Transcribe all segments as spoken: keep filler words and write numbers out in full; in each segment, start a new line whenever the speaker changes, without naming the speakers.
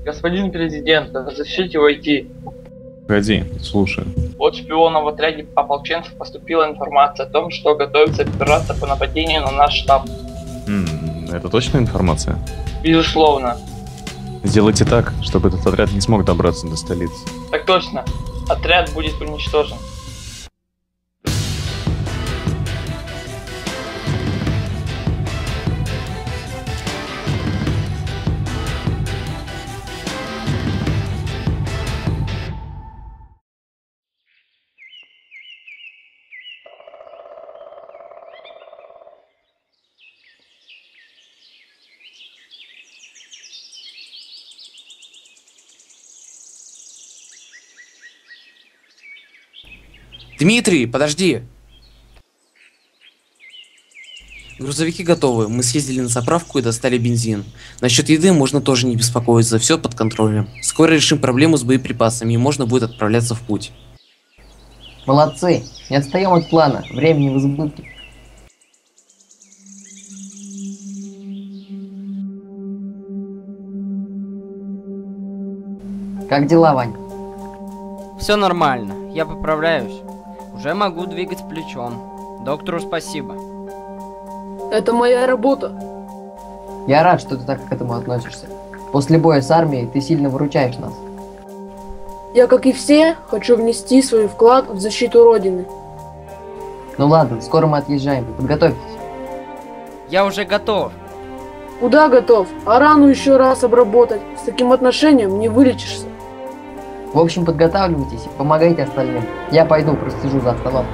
Господин президент, разрешите войти.
Погоди, слушай.
От шпиона в отряде ополченцев поступила информация о том, что готовится операция по нападению на наш штаб.
М, это точная информация?
Безусловно.
Сделайте так, чтобы этот отряд не смог добраться до столицы.
Так точно. Отряд будет уничтожен.
Дмитрий, подожди! Грузовики готовы. Мы съездили на заправку и достали бензин. Насчет еды можно тоже не беспокоиться, все под контролем. Скоро решим проблему с боеприпасами и можно будет отправляться в путь.
Молодцы! Не отстаем от плана. Времени в избытке. Как дела, Вань?
Все нормально, я поправляюсь. Уже могу двигать плечом. Доктору спасибо.
Это моя работа.
Я рад, что ты так к этому относишься. После боя с армией ты сильно выручаешь нас.
Я, как и все, хочу внести свой вклад в защиту Родины.
Ну ладно, скоро мы отъезжаем. Подготовьтесь.
Я уже готов.
Куда готов? А рану еще раз обработать. С таким отношением не вылечишься.
В общем, подготавливайтесь и помогайте остальным. Я пойду, прослежу за обстановкой.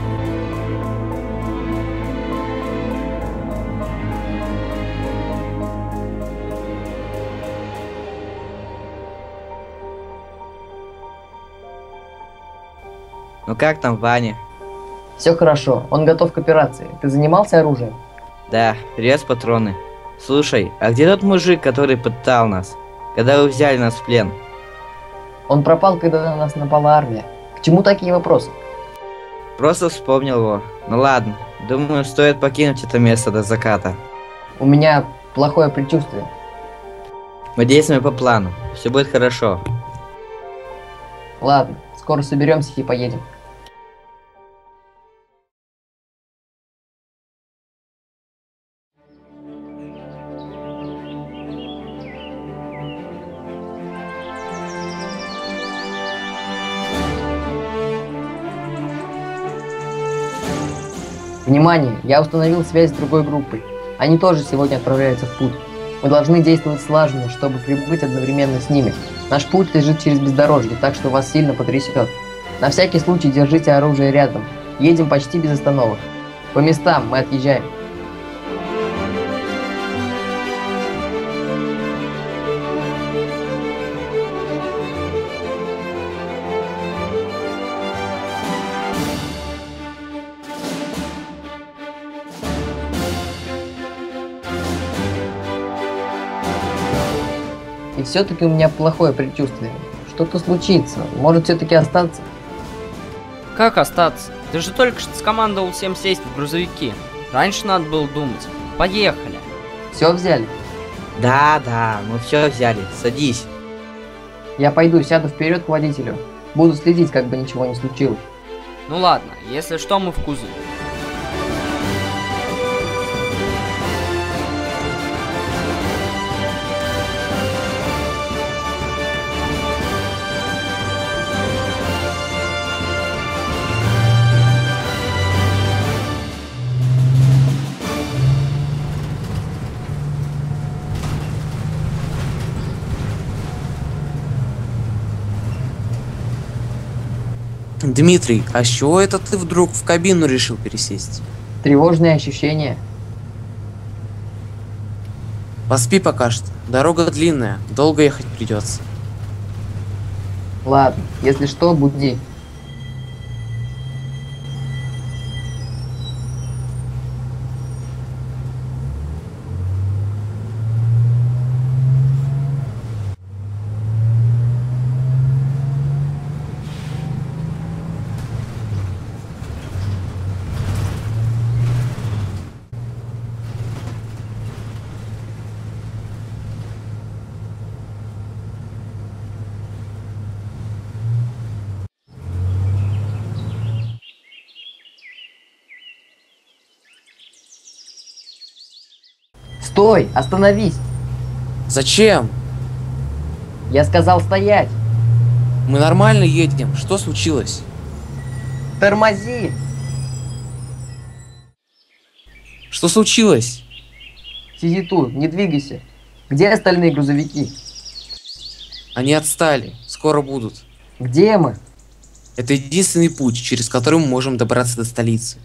Ну как там Ваня?
Все хорошо, он готов к операции. Ты занимался оружием?
Да, привет, патроны. Слушай, а где тот мужик, который пытал нас, когда вы взяли нас в плен?
Он пропал, когда на нас напала армия. К чему такие вопросы?
Просто вспомнил его. Ну ладно, думаю, стоит покинуть это место до заката.
У меня плохое предчувствие.
Мы действуем по плану. Все будет хорошо.
Ладно, скоро соберемся и поедем. Внимание! Я установил связь с другой группой. Они тоже сегодня отправляются в путь. Мы должны действовать слаженно, чтобы прибыть одновременно с ними. Наш путь лежит через бездорожье, так что вас сильно потрясет. На всякий случай держите оружие рядом. Едем почти без остановок. По местам, мы отъезжаем. И все-таки у меня плохое предчувствие. Что-то случится. Может все-таки остаться?
Как остаться? Ты же только что скомандовал всем сесть в грузовики. Раньше надо было думать. Поехали.
Все взяли?
Да, да, мы все взяли. Садись.
Я пойду, сяду вперед к водителю. Буду следить, как бы ничего не случилось.
Ну ладно, если что, мы в кузове.
Дмитрий, а с чего это ты вдруг в кабину решил пересесть?
Тревожные ощущения.
Поспи пока что. Дорога длинная, долго ехать придется.
Ладно, если что, буди. Стой! Остановись!
Зачем?
Я сказал стоять!
Мы нормально едем. Что случилось?
Тормози!
Что случилось?
Сиди тут, не двигайся. Где остальные грузовики?
Они отстали. Скоро будут.
Где мы?
Это единственный путь, через который мы можем добраться до столицы.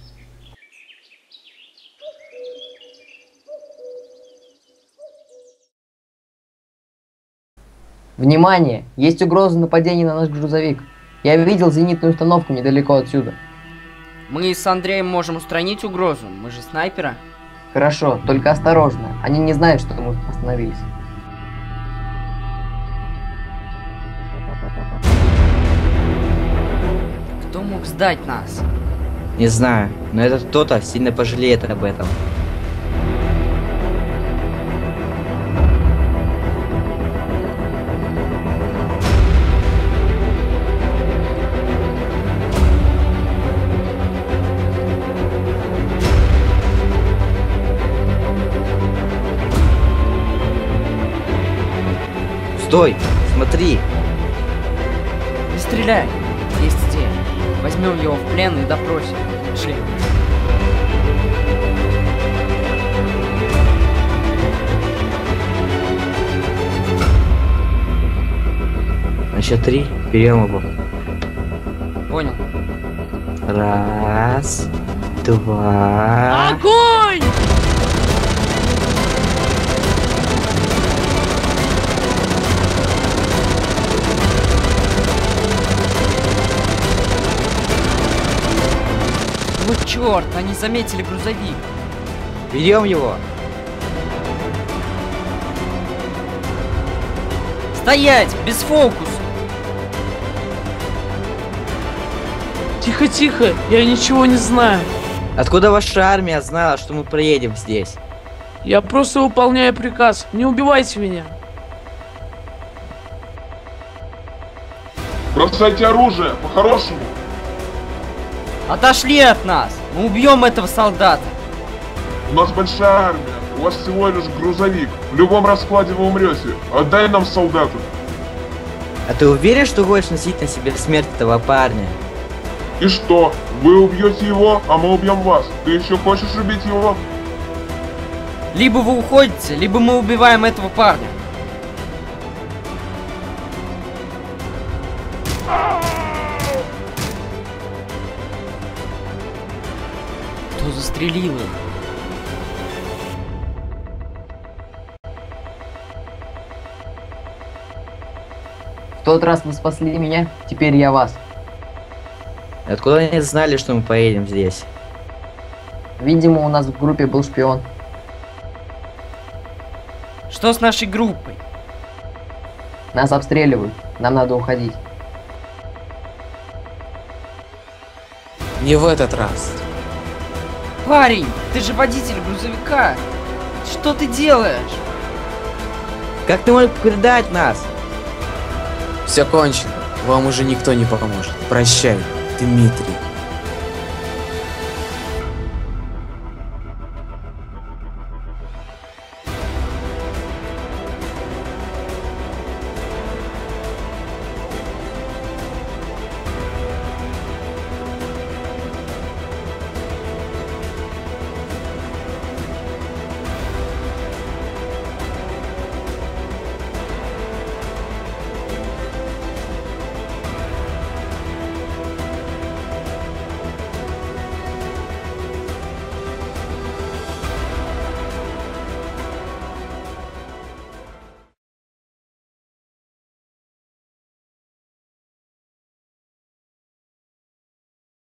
Внимание! Есть угроза нападения на наш грузовик. Я видел зенитную установку недалеко отсюда.
Мы с Андреем можем устранить угрозу. Мы же снайперы.
Хорошо, только осторожно. Они не знают, что мы остановились.
Кто мог сдать нас?
Не знаю, но этот кто-то сильно пожалеет об этом. Стой! Смотри!
Не стреляй! Есть идея. Возьмем его в плен и допросим. Шли.
На счет три берем его.
Понял.
Раз, два.
Огонь!
Вот черт, они заметили грузовик.
Берем его.
Стоять! Без фокуса!
Тихо, тихо, я ничего не знаю.
Откуда ваша армия знала, что мы проедем здесь?
Я просто выполняю приказ. Не убивайте меня.
Бросайте оружие, по-хорошему.
Отошли от нас! Мы убьем этого солдата!
У нас большая армия, у вас всего лишь грузовик. В любом раскладе вы умрете. Отдай нам солдата.
А ты уверен, что хочешь носить на себе смерть этого парня?
И что? Вы убьете его, а мы убьем вас. Ты еще хочешь убить его?
Либо вы уходите, либо мы убиваем этого парня. Кто застрелил их?
В тот раз вы спасли меня, теперь я вас.
Откуда они знали, что мы поедем здесь?
Видимо, у нас в группе был шпион.
Что с нашей группой?
Нас обстреливают, нам надо уходить.
Не в этот раз.
Парень, ты же водитель грузовика. Что ты делаешь?
Как ты можешь предать нас?
Все кончено. Вам уже никто не поможет. Прощай, Дмитрий.